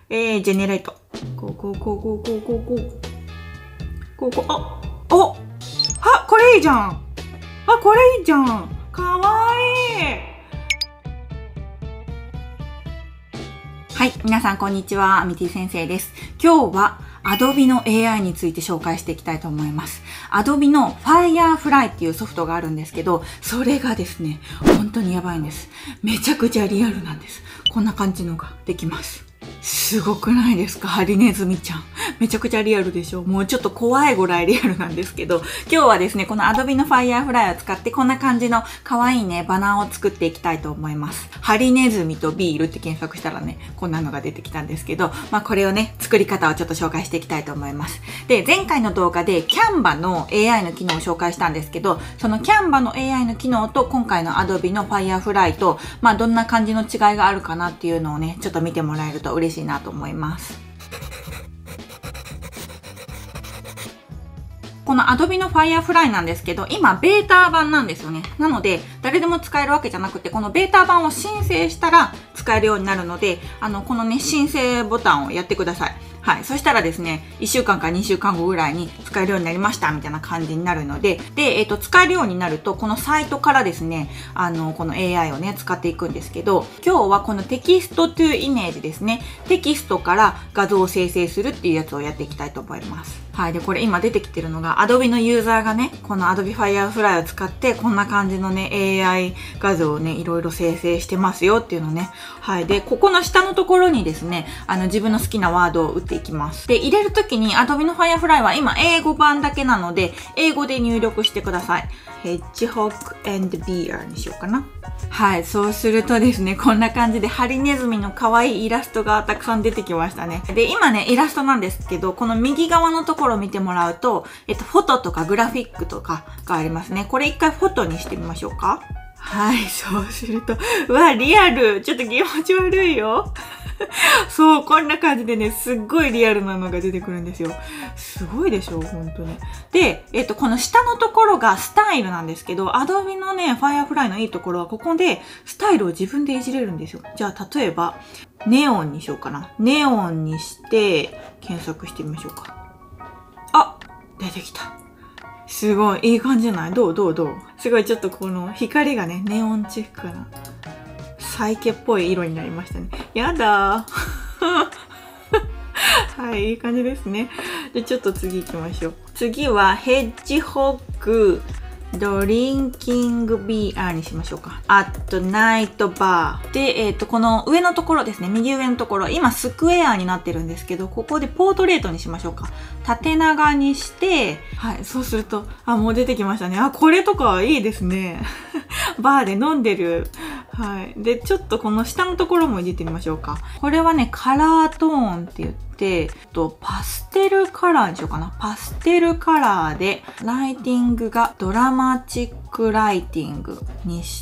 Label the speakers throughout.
Speaker 1: ジェネレート。これいいじゃん。これいいじゃん。かわいい。はい、皆さんこんにちは。アミティ先生です。今日は Adobe の AI について紹介していきたいと思います。Adobe の Firefly っていうソフトがあるんですけど、それがですね、本当にやばいんです。めちゃくちゃリアルなんです。こんな感じのができます。すごくないですか？ハリネズミちゃん。めちゃくちゃリアルでしょ？もうちょっと怖いぐらいリアルなんですけど、今日はですね、この Adobe の Firefly を使ってこんな感じの可愛いね、バナーを作っていきたいと思います。ハリネズミとビールって検索したらね、こんなのが出てきたんですけど、これをね、作り方をちょっと紹介していきたいと思います。で、前回の動画で Canva の AI の機能を紹介したんですけど、その Canva の AI の機能と今回の Adobe の Firefly と、どんな感じの違いがあるかなっていうのをね、ちょっと見てもらえると嬉しいなと思います。この Adobe の Firefly なんですけど、今ベータ版なんですよね。なので、誰でも使えるわけじゃなくて、このベータ版を申請したら使えるようになるので、このね、申請ボタンをやってください。はい。そしたらですね、1週間か2週間後ぐらいに使えるようになりましたみたいな感じになるので、で、使えるようになると、このサイトからですね、この AI をね、使っていくんですけど、今日はこのテキスト to イメージですね。テキストから画像を生成するっていうやつをやっていきたいと思います。はい。で、これ今出てきてるのが、Adobe のユーザーがね、この Adobe Firefly を使って、こんな感じのね、AI 画像をね、いろいろ生成してますよっていうのね。はい。で、ここの下のところにですね、自分の好きなワードを打っていきます。で、入れるときに Adobe の Firefly は今英語版だけなので、英語で入力してください。Hedgehog and Bear にしようかな。はい。そうするとですね、こんな感じでハリネズミの可愛いイラストがたくさん出てきましたね。で、今ね、イラストなんですけど、この右側のところを見てもらうと、フォトとかグラフィックとかがありますね。これ一回フォトにしてみましょうか。はい。そうすると、うわ、リアル。ちょっと気持ち悪いよ。そう、こんな感じでね、すっごいリアルなのが出てくるんですよ。すごいでしょ、本当に。で、この下のところがスタイルなんですけど、Adobe のね、Firefly のいいところは、ここでスタイルを自分でいじれるんですよ。じゃあ、例えば、ネオンにしようかな。ネオンにして、検索してみましょうか。あ、出てきた。すごい、いい感じじゃない？どうすごい、ちょっとこの光がね、ネオンチックな。サイケっぽい色になりましたね。やだー。はい、いい感じですね。で、ちょっと次行きましょう。次は、ヘッジホッグ、ドリンキングビアにしましょうか。アットナイトバー。で、この上のところですね。右上のところ。今、スクエアになってるんですけど、ここでポートレートにしましょうか。縦長にして、はい、そうすると、もう出てきましたね。これとかいいですね。バーで飲んでる。はい。で、ちょっとこの下のところも入れてみましょうか。これはね、カラートーンって言って、パステルカラーにしようかな。パステルカラーで、ライティングがドラマチックライティングにして、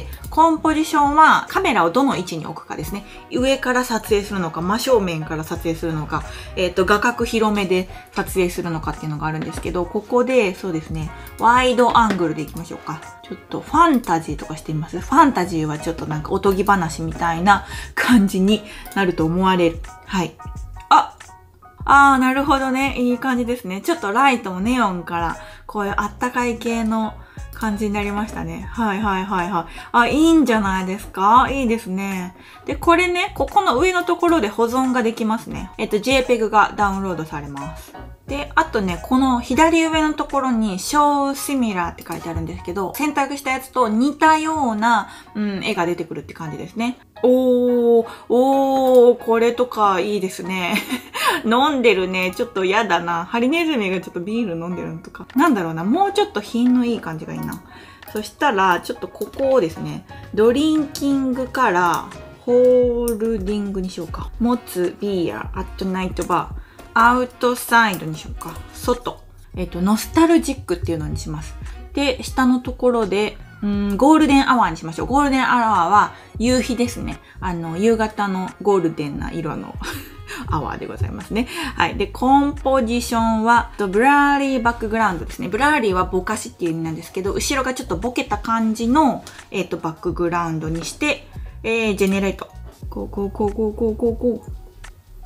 Speaker 1: コンポジションはカメラをどの位置に置くかですね。上から撮影するのか、真正面から撮影するのか、画角広めで撮影するのかっていうのがあるんですけど、ここで、そうですね、ワイドアングルでいきましょうか。ちょっとファンタジーとかしてみます？ファンタジーはちょっとなんかおとぎ話みたいな感じになると思われる。はい。なるほどね。いい感じですね。ちょっとライトもネオンから、こういうあったかい系の感じになりましたね。はい。いいんじゃないですか？いいですね。で、これね、ここの上のところで保存ができますね。JPEG がダウンロードされます。で、あとね、この左上のところに Show Similar って書いてあるんですけど、選択したやつと似たような、絵が出てくるって感じですね。これとかいいですね。飲んでるね。ちょっとやだな。ハリネズミがちょっとビール飲んでるのとか。なんだろうな。もうちょっと品のいい感じがいいな。そしたら、ちょっとここをですね、ドリンキングからホールディングにしようか。持つビア、アットナイトバー。アウトサイドにしようか。外。ノスタルジックっていうのにします。で、下のところで、ゴールデンアワーにしましょう。ゴールデンアワーは夕日ですね。夕方のゴールデンな色のアワーでございますね。はい。で、コンポジションは、ブラーリーバックグラウンドですね。ブラーリーはぼかしっていう意味なんですけど、後ろがちょっとボケた感じの、バックグラウンドにして、ジェネレート。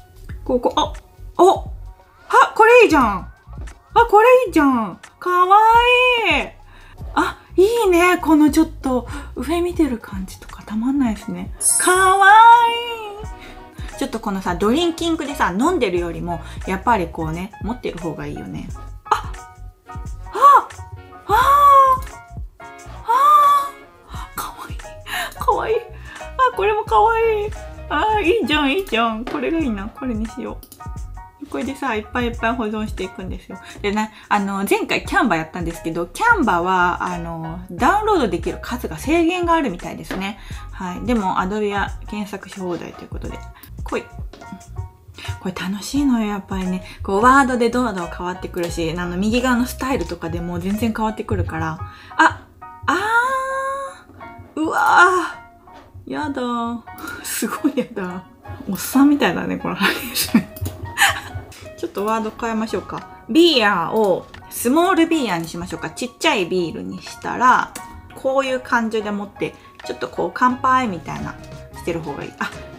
Speaker 1: ここ、あ、これいいじゃん。これいいじゃん。かわいい。いいね。このちょっと上見てる感じとかたまんないですね。かわいい。ちょっとこのさ、ドリンキングでさ、飲んでるよりも、やっぱりこうね、持ってる方がいいよね。かわいい。かわいい。これもかわいい。いいじゃん、いいじゃん。これがいいな。これにしよう。これでさ、いっぱいいっぱい保存していくんですよ。でね、前回キャンバやったんですけど、キャンバは、ダウンロードできる数が制限があるみたいですね。はい。でも、Adobe は検索し放題ということで。これ楽しいのよ、やっぱりね。こう、ワードでどんどん変わってくるし、右側のスタイルとかでも全然変わってくるから。うわー。やだー。すごいやだ。おっさんみたいだね、この話。ちょっとワード変えましょうか。ビーヤーをスモールビーヤーにしましょうか。ちっちゃいビールにしたら、こういう感じで持って、ちょっとこう乾杯みたいなしてる方がいい。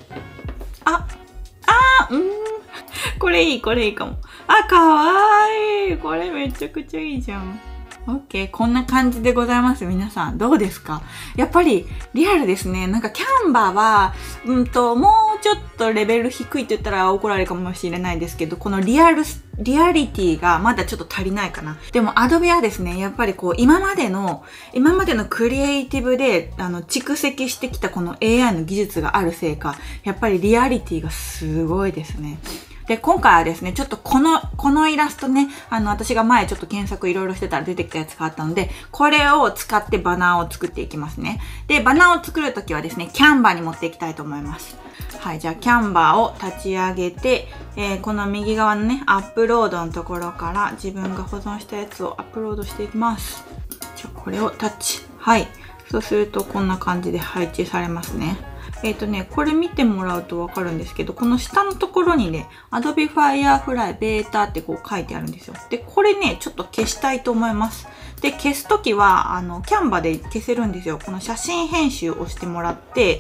Speaker 1: これいいかも。かわいい。これめちゃくちゃいいじゃん。OK。こんな感じでございます。皆さん、どうですか？やっぱり、リアルですね。なんか、キャンバーは、もうちょっとレベル低いって言ったら怒られるかもしれないですけど、このリアリティがまだちょっと足りないかな。でも、Adobe はですね、やっぱりこう、今までのクリエイティブで、蓄積してきたこの AI の技術があるせいか、やっぱりリアリティがすごいですね。で、今回はですね、ちょっとこのイラストね、私が前ちょっと検索いろいろしてたら出てきたやつがあったので、これを使ってバナーを作っていきますね。で、バナーを作るときはですね、キャンバーに持っていきたいと思います。はい、じゃあキャンバーを立ち上げて、この右側のね、アップロードのところから自分が保存したやつをアップロードしていきます。じゃあこれをタッチ。はい。そうするとこんな感じで配置されますね。これ見てもらうとわかるんですけど、この下のところにね、Adobe Firefly Beta ってこう書いてあるんですよ。で、これね、ちょっと消したいと思います。で、消すときは、キャンバで消せるんですよ。この写真編集をしてもらって、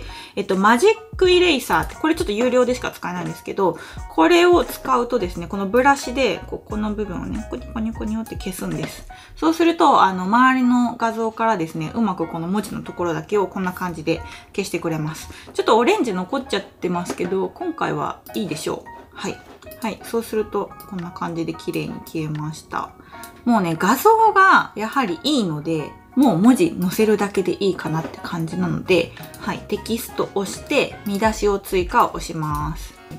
Speaker 1: マジックイレイサーって、これちょっと有料でしか使えないんですけど、これを使うとですね、このブラシで、この部分をね、コニコニコニョって消すんです。そうすると、周りの画像からですね、うまくこの文字のところだけをこんな感じで消してくれます。ちょっとオレンジ残っちゃってますけど、今回はいいでしょう。はい。はい。そうすると、こんな感じで綺麗に消えました。もうね、画像がやはりいいので、もう文字載せるだけでいいかなって感じなので、はい。テキストを押して、見出しを追加を押します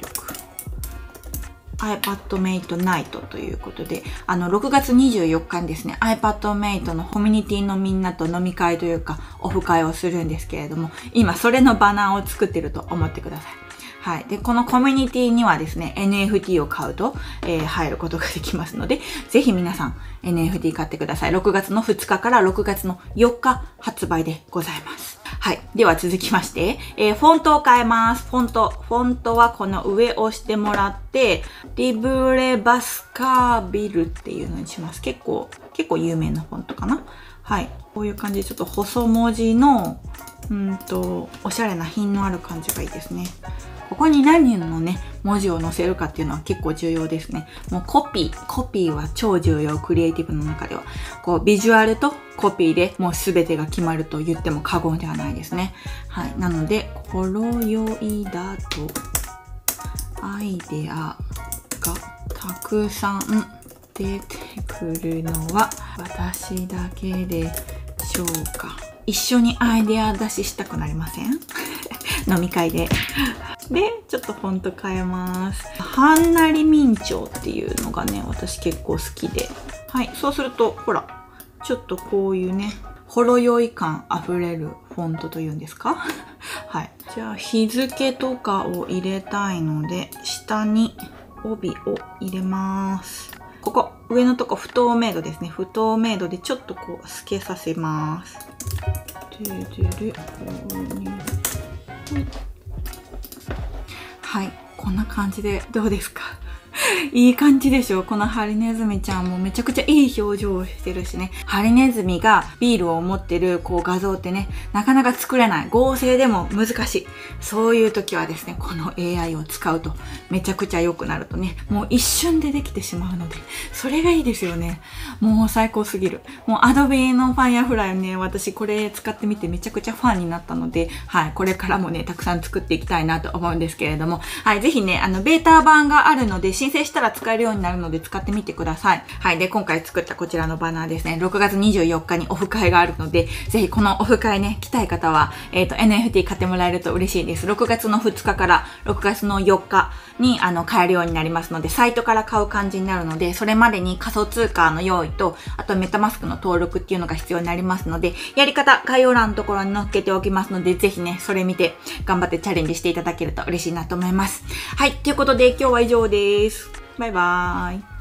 Speaker 1: 。iPadMate Night ということで、6月24日にですね、iPadMate のコミュニティのみんなと飲み会というか、オフ会をするんですけれども、今それのバナーを作ってると思ってください。はい。で、このコミュニティにはですね、NFT を買うと、入ることができますので、ぜひ皆さん NFT 買ってください。6月の2日から6月の4日発売でございます。はい。では続きまして、フォントを変えます。フォントはこの上を押してもらって、リブレバスカービルっていうのにします。結構有名なフォントかな。はい。こういう感じでちょっと細文字の、おしゃれな品のある感じがいいですね。ここに何のね、文字を載せるかっていうのは結構重要ですね。もうコピーは超重要、クリエイティブの中では。こう、ビジュアルとコピーでもう全てが決まると言っても過言ではないですね。はい。なので、ほろ酔いだと、アイデアがたくさん出てくるのは私だけでしょうか。一緒にアイデア出ししたくなりません？飲み会で。で、ちょっとフォント変えます。はんなり明朝っていうのがね、私結構好きで。はい。そうすると、ほら、ちょっとこういうね、ほろ酔い感あふれるフォントというんですか？はい。じゃあ、日付とかを入れたいので、下に帯を入れます。ここ、上のとこ不透明度ですね。不透明度でちょっとこう、透けさせます。はい。こんな感じでどうですか？ いい感じでしょ。このハリネズミちゃんもめちゃくちゃいい表情をしてるしね。ハリネズミがビールを持ってるこう画像ってね、なかなか作れない。合成でも難しい。そういう時はですね、この AI を使うとめちゃくちゃ良くなるとね、もう一瞬でできてしまうので、それがいいですよね。もう最高すぎる。もう Adobe の Firefly ね、私これ使ってみてめちゃくちゃファンになったので、はい、これからもね、たくさん作っていきたいなと思うんですけれども、はい、ぜひね、ベータ版があるので、申請したら使えるようになるので使ってみてください。はい、で、今回作ったこちらのバナーですね、6月24日にオフ会があるので、ぜひこのオフ会ね、来たい方は、NFT 買ってもらえると嬉しいです。6月の2日から6月の4日に、買えるようになりますので、サイトから買う感じになるので、それまでに仮想通貨の用意と、あとメタマスクの登録っていうのが必要になりますので、やり方、概要欄のところに載っけておきますので、ぜひね、それ見て頑張ってチャレンジしていただけると嬉しいなと思います。はい、ということで今日は以上です。バイバーイ。